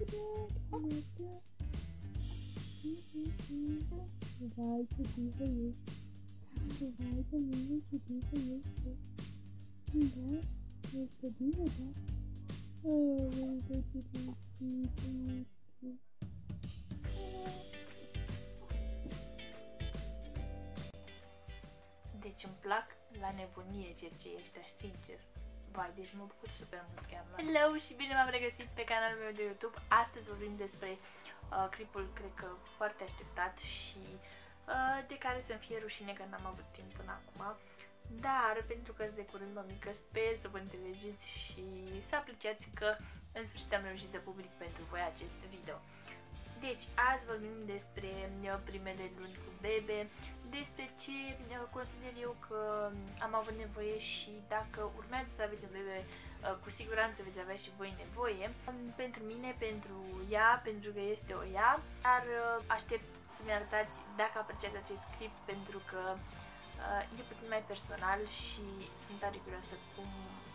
Vai, que diva ești. Vai, de mine, ce diva ești. Da, ești o divă, da? Oh, ce diva. Deci îmi plac la nebunie cercei ăștia, sincer. Vai, deci mă bucur super mult chiar. Hello și bine m-am regăsit pe canalul meu de YouTube. Astăzi vorbim despre clipul, cred că foarte așteptat și de care să-mi fie rușine că n-am avut timp până acum. Dar pentru că de curând, mămică, sper să vă înțelegeți și să apreciați că în sfârșit am reușit să public pentru voi acest video. Deci, azi vorbim despre primele luni cu bebe, despre ce consider eu că am avut nevoie și dacă urmează să aveți un bebe, cu siguranță veți avea și voi nevoie. Pentru mine, pentru ea, pentru că este o ea, dar aștept să-mi arătați dacă apreciați acest clip pentru că e puțin mai personal și sunt tare curioasă cum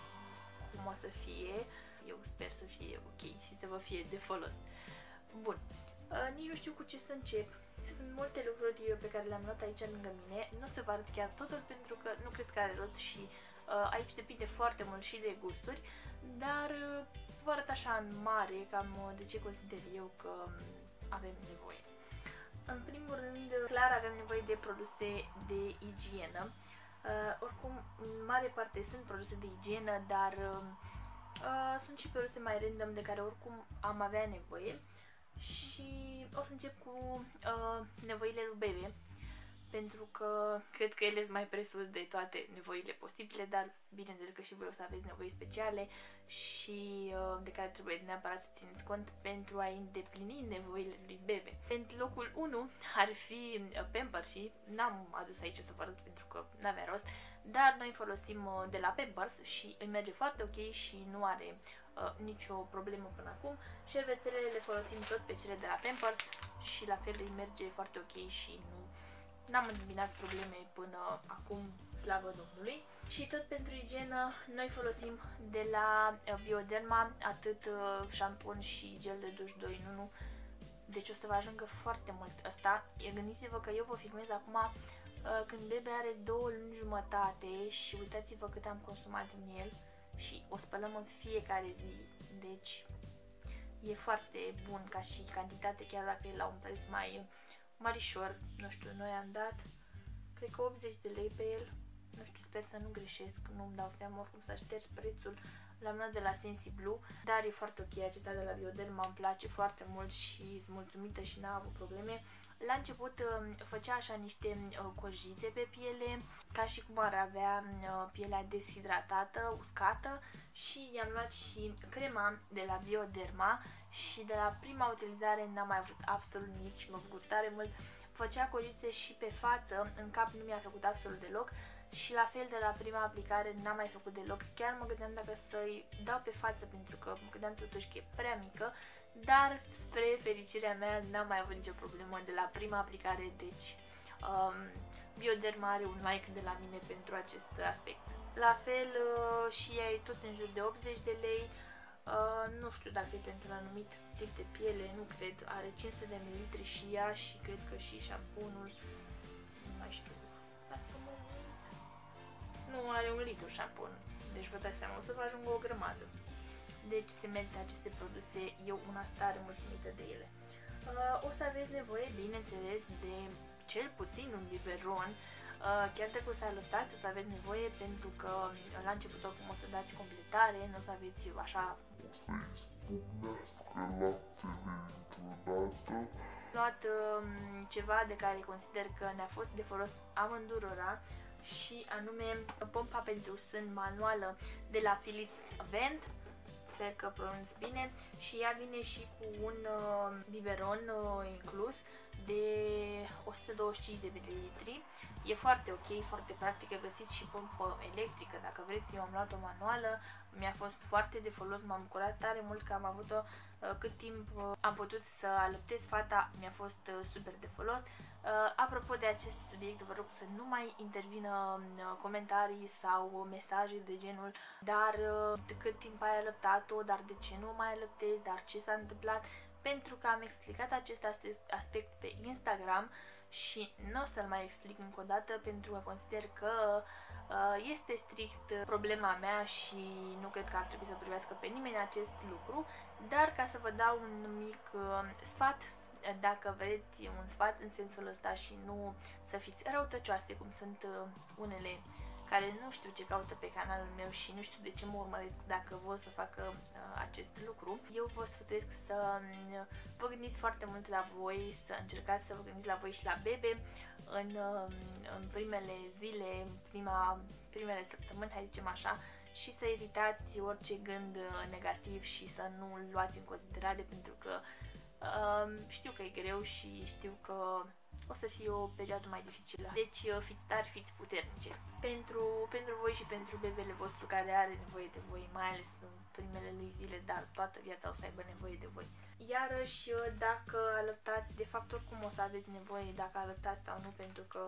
o să fie. Eu sper să fie ok și să vă fie de folos. Bun. Nici nu știu cu ce să încep. Sunt multe lucruri pe care le-am luat aici lângă mine. Nu o să vă arăt chiar totul pentru că nu cred că are rost și aici depinde foarte mult și de gusturi, dar vă arăt așa în mare cam de ce consider eu că avem nevoie. În primul rând, clar avem nevoie de produse de igienă. Oricum, în mare parte sunt produse de igienă, dar sunt și produse mai random de care oricum am avea nevoie. Și o să încep cu nevoile lui bebe, pentru că cred că ele sunt mai presus de toate nevoile posibile, dar bineînțeles că și voi o să aveți nevoi speciale și de care trebuie neapărat să țineți cont pentru a îndeplini nevoile lui bebe. Pentru locul 1 ar fi Pampers și n-am adus aici să vă arăt pentru că n-avea rost, dar noi folosim de la Pampers și îi merge foarte ok și nu are nicio problemă până acum. Șervețelele le folosim tot pe cele de la Pampers și la fel îi merge foarte ok și n-am întâmpinat probleme până acum, slavă Domnului. Și tot pentru igienă noi folosim de la Bioderma atât șampon și gel de duș 2 în 1. Deci o să vă ajungă foarte mult ăsta. Gândiți-vă că eu vă filmez acum când bebe are 2 luni jumătate și uitați-vă cât am consumat din el și o spălăm în fiecare zi. Deci e foarte bun ca și cantitate, chiar dacă e la un preț mai marișor. Nu știu, noi am dat cred că 80 de lei pe el. Nu știu, sper să nu greșesc, nu-mi dau seama, oricum s-a șters prețul. L-am luat de la Sensiblu, dar e foarte ok acesta de la Bioderma, îmi place foarte mult și sunt mulțumită și n-am avut probleme. La început făcea așa niște cojițe pe piele, ca și cum ar avea pielea deshidratată, uscată, și i-am luat și crema de la Bioderma și de la prima utilizare n-am mai avut absolut nimic și mă bucur tare mult. Făcea cojițe și pe față, în cap nu mi-a făcut absolut deloc și la fel de la prima aplicare n-am mai făcut deloc. Chiar mă gândeam dacă să-i dau pe față pentru că mă gândeam totuși că e prea mică, dar spre fericirea mea n-am mai avut nicio problemă de la prima aplicare, deci Bioderma are un like de la mine pentru acest aspect. La fel și ea e tot în jur de 80 de lei. Nu știu dacă e pentru un anumit tip de piele, nu cred, are 500 de ml și ea și cred că și șamponul, nu mai știu, nu are 1 litru șampon, deci vă dați seama, o să vă ajungă o grămadă. Deci se merită aceste produse, eu una stare mulțumită de ele. O să aveți nevoie, bineînțeles, de cel puțin un biberon. Chiar dacă o să alăptați, o să aveți nevoie pentru că la început oricum o să dați completare, nu o să aveți așa luat ceva de care consider că ne-a fost de folos amândurora, și anume pompa pentru sân manuală de la Philips Vent, sper că pronunț bine, și ea vine și cu un biberon inclus, de 125 de ml. E foarte ok, foarte practică, găsiți și pompă electrică dacă vreți. Eu am luat o manuală, mi-a fost foarte de folos, m-am bucurat tare mult că am avut-o cât timp am putut să alăptez fata, mi-a fost super de folos. Apropo de acest subiect, vă rog să nu mai intervină comentarii sau mesaje de genul dar de cât timp ai alăptat-o, dar de ce nu mai alăptezi, dar ce s-a întâmplat, pentru că am explicat acest aspect pe Instagram și nu o să-l mai explic încă o dată pentru că consider că este strict problema mea și nu cred că ar trebui să privească pe nimeni acest lucru, dar ca să vă dau un mic sfat, dacă vreți un sfat în sensul ăsta și nu să fiți răutăcioase cum sunt unele care nu știu ce caută pe canalul meu și nu știu de ce mă urmăresc dacă vor să facă acest lucru. Eu vă sfătuiesc să vă gândiți foarte mult la voi, să încercați să vă gândiți la voi și la bebe în primele zile, primele săptămâni, hai zicem așa, și să evitați orice gând negativ și să nu îl luați în considerare, pentru că știu că e greu și știu că o să fie o perioadă mai dificilă. Deci fiți tari, fiți puternice. Pentru voi și pentru bebele vostru care are nevoie de voi, mai ales în primele lui zile, dar toată viața o să aibă nevoie de voi. Iarăși, dacă alăptați, de fapt oricum o să aveți nevoie dacă alăptați sau nu, pentru că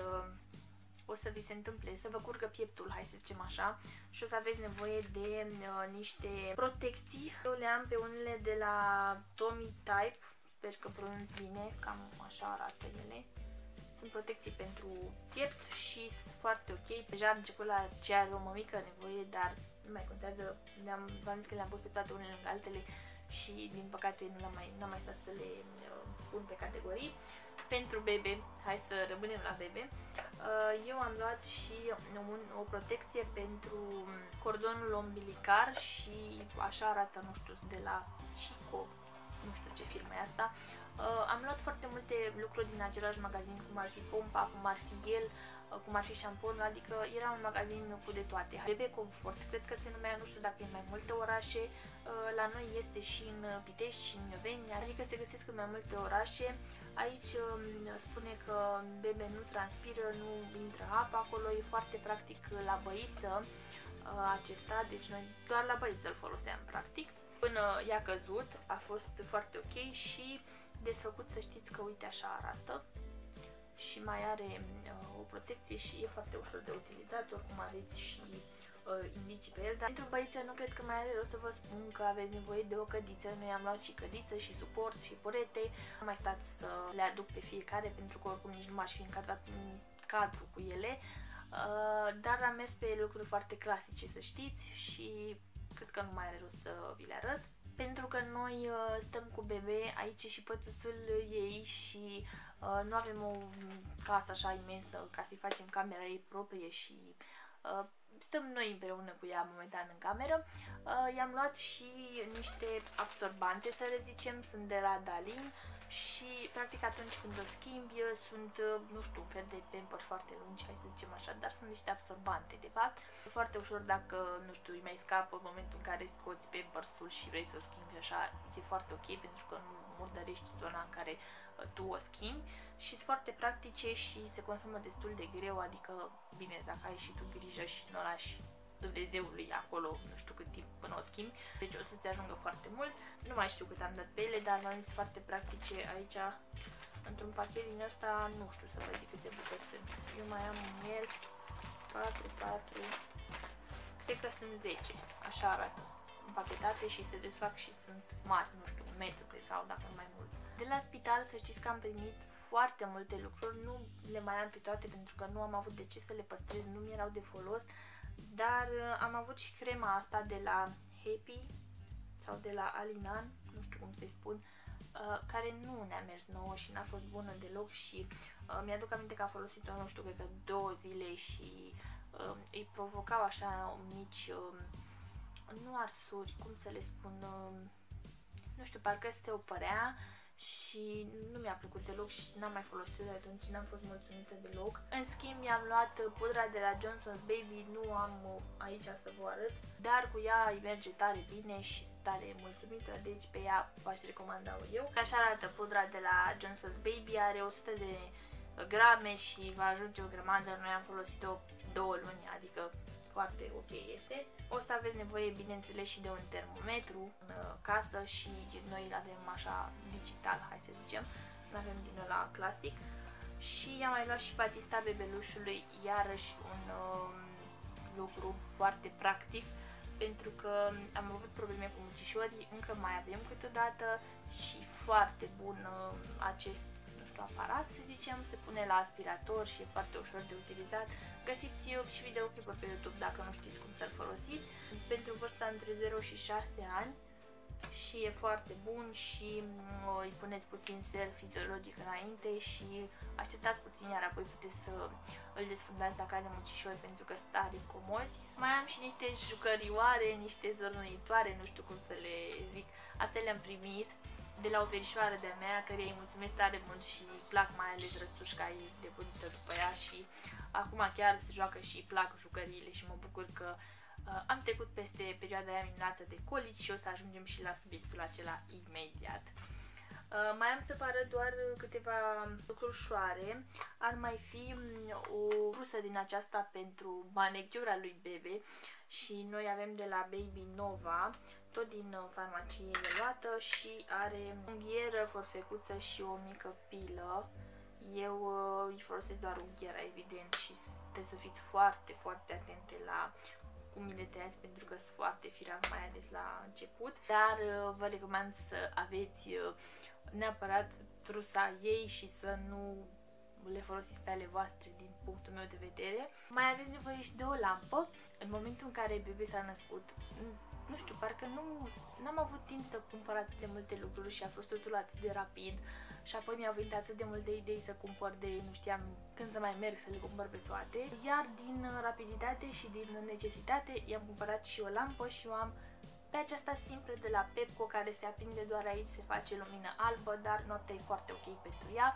o să vi se întâmple să vă curgă pieptul, hai să zicem așa, și o să aveți nevoie de niște protecții. Eu le am pe unele de la Tommy Type, sper că pronunț bine, cam așa arată ele. Sunt protecții pentru piept și sunt foarte ok. Deja am început la ce are o mămică nevoie, dar nu mai contează, v-am zis că le-am pus pe toate unele lângă altele și din păcate nu am mai stat să le pun pe categorii. Pentru bebe, hai să rămânem la bebe, eu am luat și o protecție pentru cordonul umbilical și așa arată, nu știu, de la Chico, nu știu ce firmă e asta. Am luat foarte multe lucruri din același magazin, cum ar fi pompa, cum ar fi el, cum ar fi șamponul, adică era un magazin cu de toate. Bebe Comfort, cred că se numea, nu știu dacă e în mai multe orașe, la noi este și în Pitești și în Mioveni, adică se găsesc în mai multe orașe. Aici spune că bebe nu transpiră, nu intră apă acolo, e foarte practic la băiță acesta, deci noi doar la băiță îl foloseam practic. Până i-a căzut, a fost foarte ok și desfăcut, să știți că uite așa arată. Și mai are o protecție și e foarte ușor de utilizat, oricum aveți și indicii pe el, dar pentru băiță nu cred că mai are rost să vă spun că aveți nevoie de o cădiță. Noi am luat și cădiță și suport și porete, am mai stat să le aduc pe fiecare pentru că oricum nici nu m-aș fi încadrat în cadru cu ele, dar am mers pe lucruri foarte clasice, să știți, și cred că nu mai are rost să vi le arăt. Pentru că noi stăm cu bebe, aici și pățuțul ei și nu avem o casă așa imensă ca să-i facem camera ei proprie și stăm noi împreună cu ea momentan în cameră. I-am luat și niște absorbante, să le zicem, sunt de la Dalin și practic atunci când o schimbi sunt, nu știu, un fel de pampers foarte lungi, hai să zicem așa, dar sunt niște absorbante de fapt. Foarte ușor dacă, nu știu, îi mai scapă în momentul în care scoți pampersul și vrei să o schimbi așa, e foarte ok pentru că nu murdărești zona în care tu o schimbi și sunt foarte practice și se consumă destul de greu, adică bine, dacă ai și tu grijă și nu lași Dumnezeului acolo nu știu cât timp până o schimbi, deci o să se ajungă foarte mult. Nu mai știu cât am dat pe ele, dar v-am zis foarte practice. Aici, într-un pachet din ăsta, nu știu să vă zic câte bucăți sunt. Eu mai am în el 4, cred că sunt 10, așa arată, împachetate și se desfac și sunt mari, nu știu, un metru cred că au, dacă nu mai mult. De la spital să știți că am primit foarte multe lucruri, nu le mai am pe toate pentru că nu am avut de ce să le păstrez, nu mi erau de folos, dar am avut și crema asta de la Happy sau de la Alinan, nu știu cum să-i spun, care nu ne-a mers nouă și n-a fost bună deloc și mi-aduc aminte că am folosit-o, nu știu, cred că 2 zile și îi provocau așa mici, nu arsuri, cum să le spun, nu știu, parcă se opărea și nu mi-a plăcut deloc și n-am mai folosit-o de atunci, n-am fost mulțumită deloc. În schimb, mi-am luat pudra de la Johnson's Baby, nu am aici să vă arăt, dar cu ea îi merge tare bine și sunt tare mulțumită, deci pe ea v-aș recomanda eu. Așa arată pudra de la Johnson's Baby, are 100 de grame și va ajunge o grămadă. Noi am folosit-o 2 luni, adică foarte ok este. O să aveți nevoie, bineînțeles, și de un termometru în casă și noi îl avem așa digital, hai să zicem, nu avem din ăla clasic. Și am mai luat și patista bebelușului, iarăși un lucru foarte practic, pentru că am avut probleme cu mucișorii, încă mai avem câteodată și foarte bun acest aparat, să zicem, se pune la aspirator și e foarte ușor de utilizat. Găsiți și videoclipuri pe YouTube dacă nu știți cum să-l folosiți. Pentru vârsta între 0 și 6 ani și e foarte bun și îi puneți puțin sel fiziologic înainte și așteptați puțin, iar apoi puteți să îl desfundați dacă are mucișori, pentru că sunt tare comozi. Mai am și niște jucărioare, niște zornuitoare, nu știu cum să le zic, astea le-am primit de la o verișoară de-a mea, care îi mulțumesc tare mult și plac mai ales rățușca ei de bunită după ea și acum chiar se joacă și plac jucăriile și mă bucur că am trecut peste perioada aia minunată de colici și o să ajungem și la subiectul acela imediat. Mai am să vă arăt doar câteva lucruri ușoare. Ar mai fi o brusă din aceasta pentru manicura lui Bebe și noi avem de la Baby Nova, tot din farmacie e luată și are unghieră, forfecuță și o mică pilă. Eu îi folosesc doar unghiera, evident, și trebuie să fiți foarte, foarte atente la cum le tăiați, pentru că sunt foarte firavi, mai ales la început. Dar vă recomand să aveți neapărat trusa ei și să nu le folosiți pe ale voastre, din punctul meu de vedere. Mai aveți nevoie și de o lampă. În momentul în care Bebe s-a născut, nu știu, parcă n-am avut timp să cumpăr atât de multe lucruri și a fost totul atât de rapid și apoi mi-au venit atât de multe idei să cumpăr de nu știam când să mai merg să le cumpăr pe toate. Iar din rapiditate și din necesitate i-am cumpărat și o lampă și o am pe aceasta simplă de la Pepco, care se aprinde doar aici, se face lumină albă, dar noaptea e foarte ok pentru ea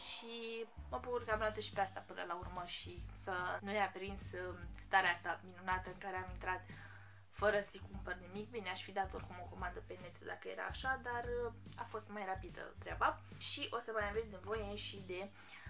și mă bucur că am luat-o și pe asta până la urmă și că nu i-a prins starea asta minunată în care am intrat fără să-i cumpăr nimic. Bine, aș fi dat oricum o comandă pe net dacă era așa, dar a fost mai rapidă treaba. Și o să mai aveți nevoie și de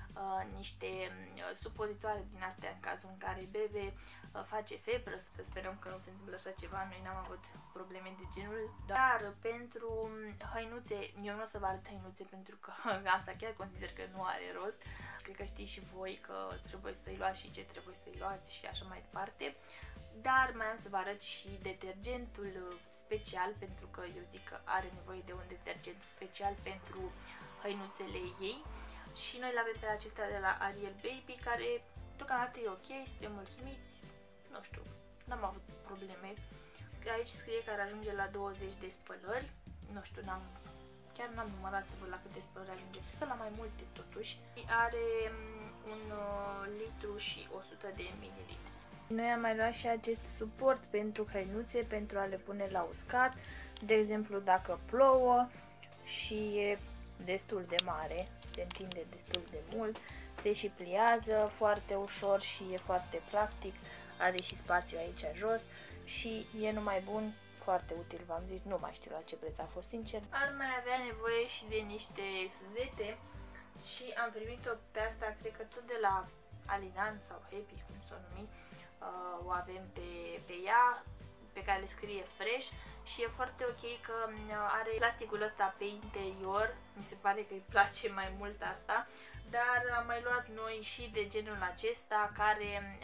niște supozitoare din astea în cazul în care Bebe face febră. Să sperăm că nu se întâmplă așa ceva, noi n-am avut probleme de genul. Dar pentru hăinuțe, eu nu o să vă arăt hăinuțe pentru că asta chiar consider că nu are rost. Cred că știți și voi că trebuie să-i luați și ce trebuie să-i luați și așa mai departe. Dar mai am să vă arăt și detergentul special, pentru că eu zic că are nevoie de un detergent special pentru hăinuțele ei. Și noi l-avem pe acesta de la Ariel Baby, care deocamdată e ok, suntem mulțumiți, nu știu, n-am avut probleme. Aici scrie că ar ajunge la 20 de spălări, nu știu, chiar n-am numărat să văd la câte spălări ajunge, cred că la mai multe totuși. Are 1 litru și 100 de mililitri. Noi am mai luat și acest suport pentru hăinuțe, pentru a le pune la uscat, de exemplu dacă plouă și e destul de mare, se întinde destul de mult, se și pliază foarte ușor și e foarte practic, are și spațiu aici jos și e numai bun, foarte util, v-am zis, nu mai știu la ce preț a fost, sincer. Ar mai avea nevoie și de niște suzete și am primit-o pe asta, cred că tot de la Alinan sau Happy, cum s-o numi, o avem pe ea, pe care le scrie Fresh și e foarte ok că are plasticul ăsta pe interior, mi se pare că îi place mai mult asta, dar am mai luat noi și de genul acesta care,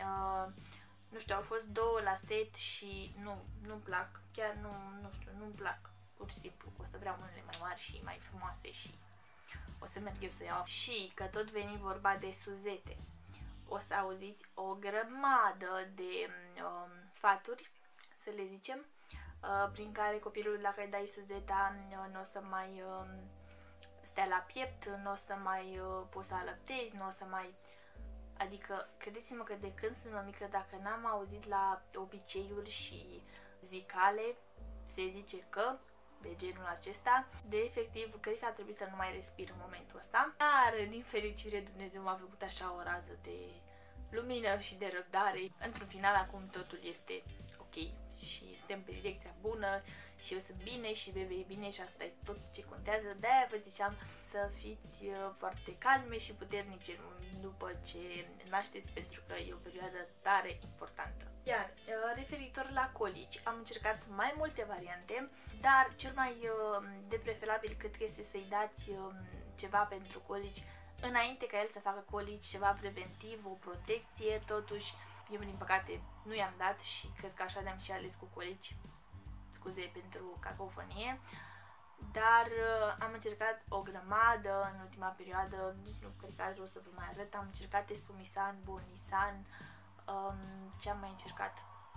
nu știu, au fost 2 la set și nu-mi plac, chiar nu știu, nu-mi plac, pur și simplu, o să vreau unele mai mari și mai frumoase și o să merg eu să iau. Și că tot veni vorba de suzete, o să auziți o grămadă de sfaturi, să le zicem, prin care copilul, dacă îi dai suzeta, nu o să mai stea la piept, nu o să mai poți să alăptezi, nu o să mai... Adică, credeți-mă că de când sunt mică, dacă n-am auzit la obiceiuri și zicale, se zice că de genul acesta, de efectiv cred că ar trebui să nu mai respir în momentul ăsta. Dar din fericire Dumnezeu m-a făcut așa o rază de lumină și de răbdare. Într-un final acum totul este ok și suntem pe direcția bună și eu sunt bine și bebe e bine și asta e tot ce contează. De-aia vă ziceam să fiți foarte calme și puternice după ce nașteți, pentru că e o perioadă tare importantă. Iar referitor la colici, am încercat mai multe variante, dar cel mai de preferabil cred că este să-i dați ceva pentru colici înainte ca el să facă colici, ceva preventiv, o protecție. Totuși, eu din păcate nu i-am dat și cred că așa de-am și ales cu colici. Scuze pentru cacofonie. Dar am încercat o grămadă în ultima perioadă, nici nu cred că are rost să vă mai arăt. Am încercat Espumisan, Bonisan, ce am mai încercat?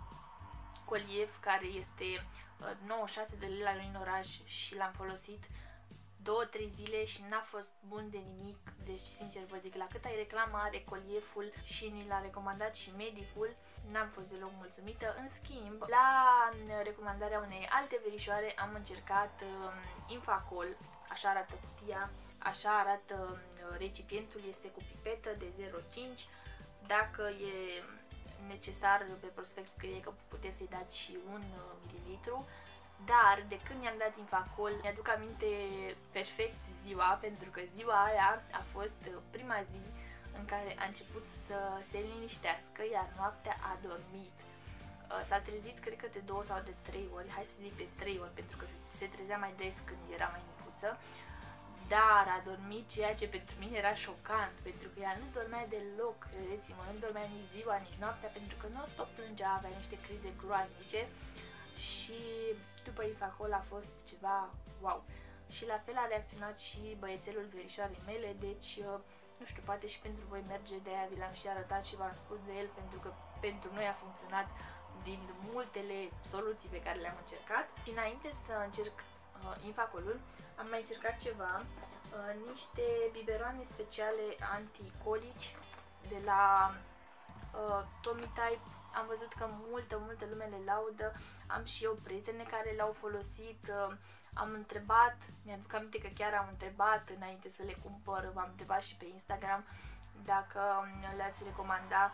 Coliev, care este 96 de lei la noi în oraș și l-am folosit 2-3 zile și n-a fost bun de nimic. Deci sincer vă zic, la cât ai reclamă are Colieful și ni l-a recomandat și medicul, n-am fost deloc mulțumită. În schimb, la recomandarea unei alte verișoare am încercat Infacol, așa arată cutia, așa arată recipientul, este cu pipetă de 0,5. Dacă e necesar, pe prospect scrie că puteți să-i dați și 1 mililitru. Dar de când i-am dat Infacol, mi-aduc aminte perfect ziua, pentru că ziua aia a fost prima zi în care a început să se liniștească, iar noaptea a dormit. S-a trezit, cred că de 2 sau de 3 ori, hai să zic de 3 ori, pentru că se trezea mai des când era mai micuță. Dar a dormit, ceea ce pentru mine era șocant, pentru că ea nu dormea deloc, credeți-mă, nu dormea nici ziua, nici noaptea, pentru că non-stop plângea, avea niște crize groaznice. Și după Infacol a fost ceva wow. Și la fel a reacționat și băiețelul verișoarei mele, deci nu știu, poate și pentru voi merge, de-aia vi l-am și arătat și v-am spus de el, pentru că pentru noi a funcționat din multele soluții pe care le-am încercat. Și înainte să încerc Infacolul, am mai încercat ceva, niște biberoane speciale anticolici de la Tommy Type. Am văzut că multă lume le laudă, am și eu prietene care le-au folosit, am întrebat, mi-aduc aminte că chiar am întrebat înainte să le cumpăr, v-am întrebat și pe Instagram dacă le-ați recomanda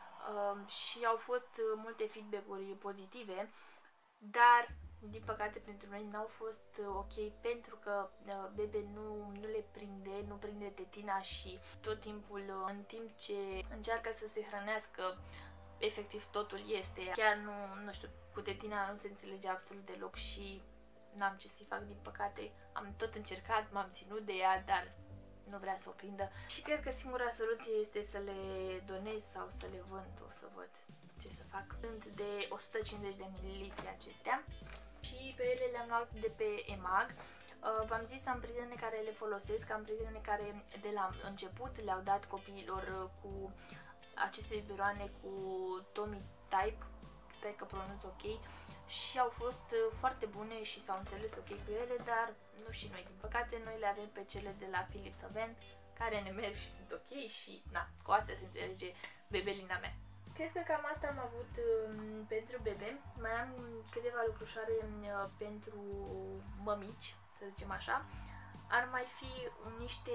și au fost multe feedback-uri pozitive, dar din păcate pentru noi n-au fost ok, pentru că bebe nu le prinde, nu prinde tetina și tot timpul, în timp ce încearcă să se hrănească, efectiv totul este. Chiar nu știu, cu tetina nu se înțelege absolut deloc și n-am ce să-i fac, din păcate. Am tot încercat, m-am ținut de ea, dar nu vrea să o prindă. Și cred că singura soluție este să le donez sau să le vând, o să văd ce să fac. Sunt de 150 de ml acestea și pe ele le-am luat de pe EMAG. V-am zis, am prietene care le folosesc, am prietene care de la început le-au dat copiilor cu aceste biberoane cu Tommy Type, sper că pronunț ok, și au fost foarte bune și s-au înțeles ok cu ele, dar nu și noi, din păcate. Noi le avem pe cele de la Philips Avent, care ne merg și sunt ok și na, cu astea se înțelege bebelina mea. Cred că cam asta am avut pentru bebe. Mai am câteva lucrușoare pentru mămici, să zicem așa. Ar mai fi niște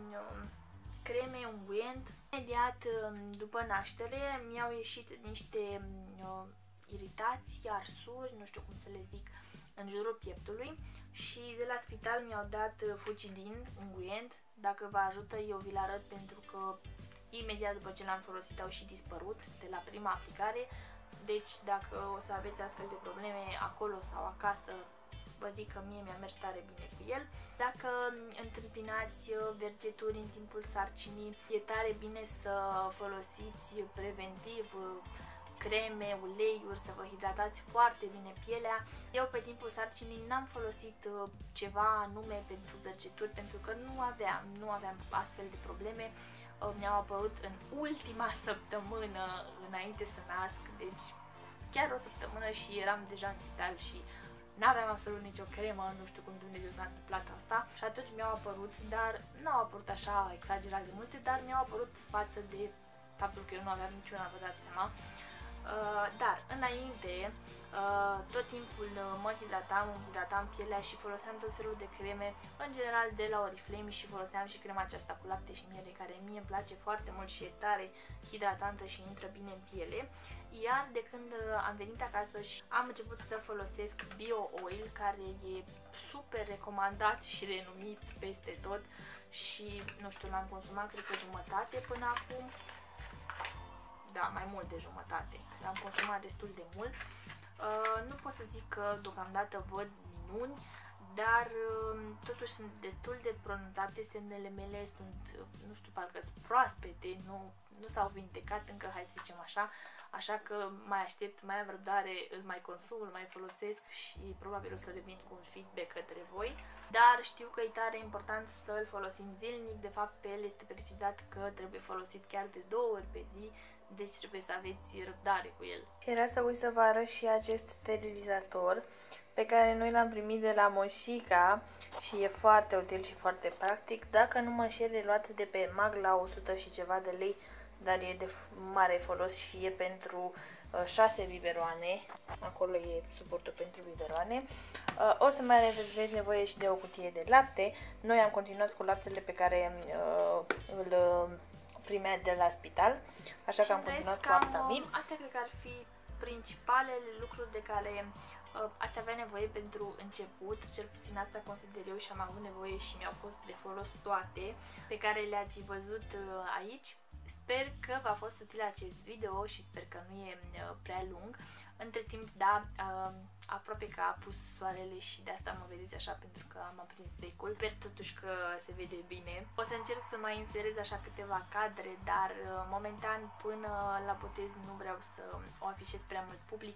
creme, unguent. Imediat după naștere mi-au ieșit niște iritații, arsuri, nu știu cum să le zic, în jurul pieptului și de la spital mi-au dat Fucidin, unguent. Dacă vă ajută, eu vi-l arăt, pentru că imediat după ce l-am folosit au și dispărut de la prima aplicare. Deci dacă o să aveți astfel de probleme acolo sau acasă, vă zic că mie mi-a mers tare bine cu el. Dacă întâmpinați vergeturi în timpul sarcinii, e tare bine să folosiți preventiv creme, uleiuri, să vă hidratați foarte bine pielea. Eu pe timpul sarcinii n-am folosit ceva anume pentru vergeturi, pentru că nu aveam astfel de probleme. Mi-au apărut în ultima săptămână înainte să nasc, deci chiar o săptămână și eram deja în spital și n-aveam absolut nicio cremă, nu știu cum Dumnezeu s-a întâmplat asta. Și atunci mi-au apărut, dar n-au apărut așa exagerat de multe, dar mi-au apărut față de faptul că eu nu aveam niciuna, vă dați seama. Dar înainte tot timpul mă hidratam pielea și foloseam tot felul de creme, în general de la Oriflame, și foloseam și crema aceasta cu lapte și miere, care mie îmi place foarte mult și e tare hidratantă și intră bine în piele. Iar de când am venit acasă și am început să folosesc Bio Oil, care e super recomandat și renumit peste tot și, nu știu, l-am consumat cred că jumătate până acum. Da, mai mult de jumătate. L-am consumat destul de mult. Nu pot să zic că deocamdată văd minuni, dar totuși sunt destul de pronunțate, semnele mele sunt, nu știu, parcă sunt proaspete, nu s-au vindecat încă, hai să zicem așa că mai aștept, mai am răbdare, îl mai consum, îl mai folosesc și probabil o să revin cu un feedback către voi. Dar știu că e tare important să îl folosim zilnic, de fapt pe el este precizat că trebuie folosit chiar de 2 ori pe zi, deci trebuie să aveți răbdare cu el. Și era să uit să vă arăt și acest sterilizator pe care noi l-am primit de la Moșica și e foarte util și foarte practic. Dacă nu mă înșel, e luat de pe Mag la 100 și ceva de lei, dar e de mare folos și e pentru 6 biberoane. Acolo e suportul pentru biberoane. O să mai aveți nevoie și de o cutie de lapte. Noi am continuat cu laptele pe care îl primea de la spital, așa că am continuat cu Aptamil. Astea cred că ar fi principalele lucruri de care ați avea nevoie pentru început, cel puțin asta consider eu și am avut nevoie și mi-au fost de folos toate pe care le-ați văzut aici. Sper că v-a fost util acest video și sper că nu e prea lung. Între timp, da, aproape că a pus soarele și de asta mă vedeți așa, pentru că am aprins becul. Sper totuși că se vede bine. O să încerc să mai inserez așa câteva cadre, dar momentan până la botez nu vreau să o afișez prea mult public.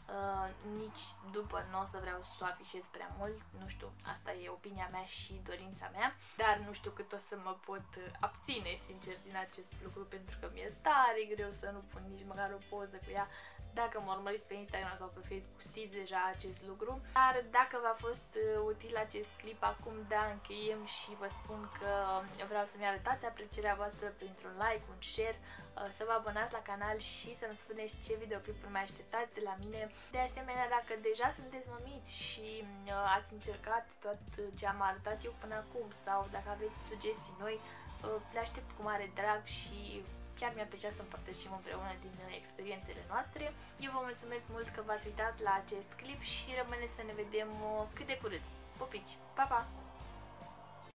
Nici după nu o să vreau să o afișez prea mult, nu știu, asta e opinia mea și dorința mea, dar nu știu cât o să mă pot abține, sincer, din acest lucru, pentru că mi-e tare greu să nu pun nici măcar o poză cu ea. Dacă mă urmăriți pe Instagram sau pe Facebook, știți deja acest lucru. Dar dacă v-a fost util acest clip, acum da, încheiem și vă spun că vreau să-mi arătați aprecierea voastră printr-un like, un share, să vă abonați la canal și să-mi spuneți ce videoclipuri mai așteptați de la mine. De asemenea, dacă deja sunteți mămiți și ați încercat tot ce am arătat eu până acum sau dacă aveți sugestii noi, le aștept cu mare drag și chiar mi-ar plăcea să împărtășim împreună din experiențele noastre. Eu vă mulțumesc mult că v-ați uitat la acest clip și rămâne să ne vedem cât de curând. Pupici! Pa, pa!